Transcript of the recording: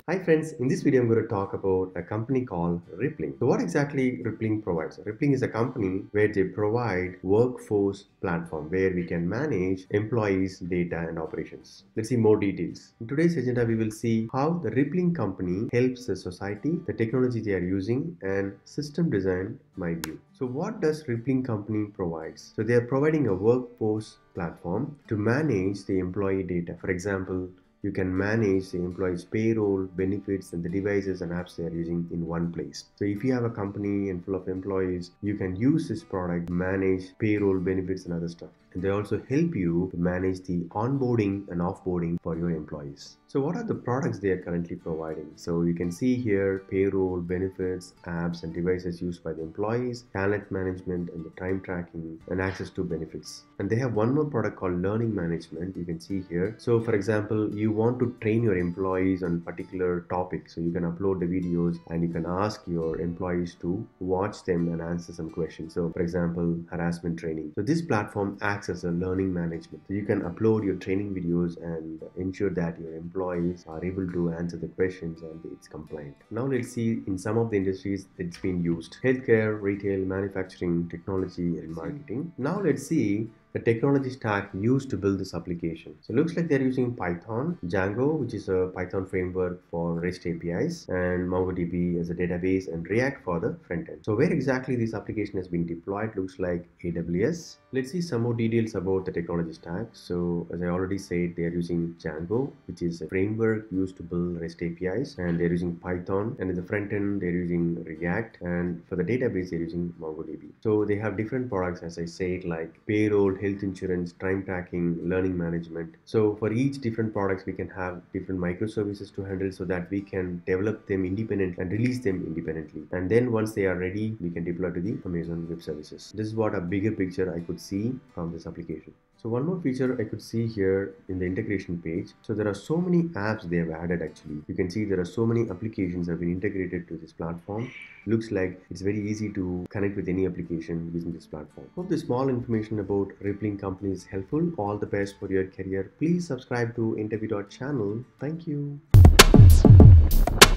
Hi friends, in this video I'm going to talk about a company called Rippling. So what exactly Rippling provides? Rippling is a company where they provide workforce platform where we can manage employees, data and operations. Let's see more details. In today's agenda we will see how the Rippling company helps the society, the technology they are using and system design my view. So what does Rippling company provides? So they are providing a workforce platform to manage the employee data. For example, you can manage the employees' payroll, benefits, and the devices and apps they are using in one place. So if you have a company and full of employees, you can use this product to manage payroll, benefits, and other stuff. And they also help you to manage the onboarding and offboarding for your employees. So what are the products they are currently providing? So you can see here payroll, benefits, apps, and devices used by the employees, talent management, and the time tracking, and access to benefits. And they have one more product called learning management. You can see here. So for example, you want to train your employees on particular topic, so you can upload the videos and you can ask your employees to watch them and answer some questions. So for example, harassment training. So this platform acts as a learning management. So you can upload your training videos and ensure that your employees are able to answer the questions and it's compliant. Now let's see in some of the industries it's been used: healthcare, retail, manufacturing, technology and marketing. Now let's see the technology stack used to build this application. So it looks like they're using Python, Django, which is a Python framework for REST APIs, and MongoDB as a database, and React for the front end. So where exactly this application has been deployed looks like AWS. Let's see some more details about the technology stack. So as I already said, they are using Django, which is a framework used to build REST APIs, and they're using Python, and in the front end they're using React, and for the database they're using MongoDB. So they have different products, as I said, like payroll, health insurance, time tracking, learning management. So for each different products we can have different microservices to handle so that we can develop them independently and release them independently. And then once they are ready, we can deploy to the Amazon Web Services. This is what a bigger picture I could see from this application. So one more feature I could see here in the integration page. So there are so many apps they have added actually. You can see there are so many applications that have been integrated to this platform. Looks like it's very easy to connect with any application using this platform. Hope this small information about Rippling company is helpful. All the best for your career. Please subscribe to Interview.channel. Thank you.